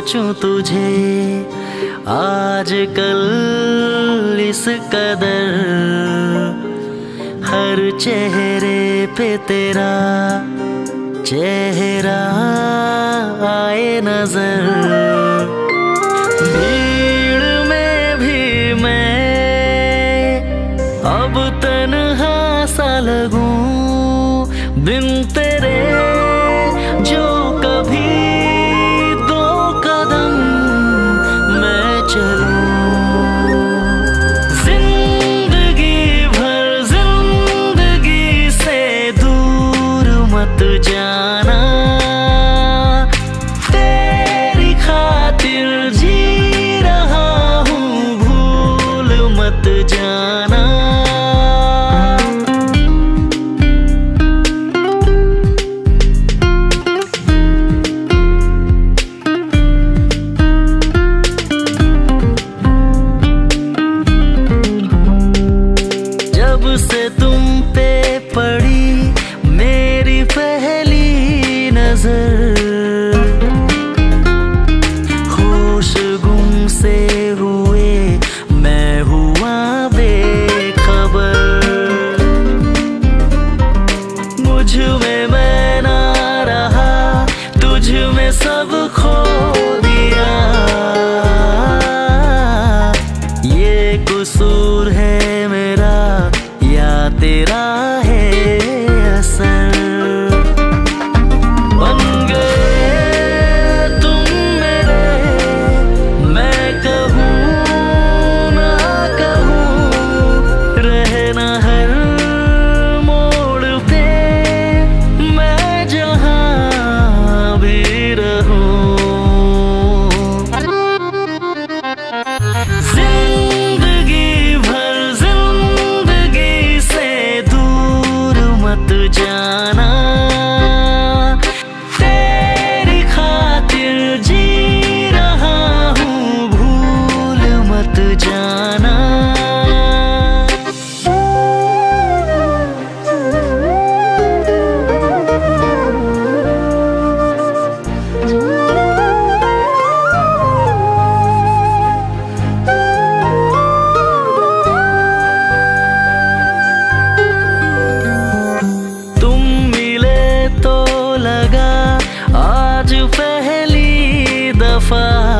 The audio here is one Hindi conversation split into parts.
सोचूं तुझे आजकल इस कदर, हर चेहरे पे तेरा चेहरा आए नजर। भीड़ में भी मैं अब तन्हा सा लगूं, बिन तेरे जो कभी दो कदम मैं चलूं। जिंदगी भर जिंदगी से दूर मत जाना, तेरी खातिर जी रहा हूँ, भूल मत जाना। जब से तुम पे पड़ी मेरी पहली नजर, होश गुम से हुए मैं हुआ बेखबर। मुझ में मैं ना रहा, तुझ में सब खो दिया। ये कसूर है मेरा या तेरा है असर? बन गए तुम मेरे, मैं कहूँ ना कहूँ, रहना हर मोड़ पे मैं जहाँ भी रहूँ। जिंदगी भर जिंदगी से दूर मत जाना, तेरी खातिर जी रहा हूँ, भूल मत जाना। तुम मिले तो लगा आज पहली दफा,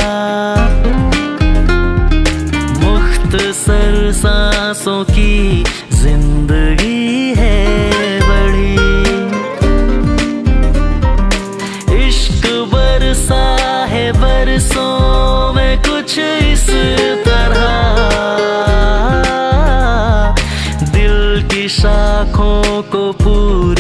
मुख्तसर सांसों की जिंदगी है बड़ी। इश्क बरसा है बरसों में कुछ इस तरह, दिल की शाखों को पूरी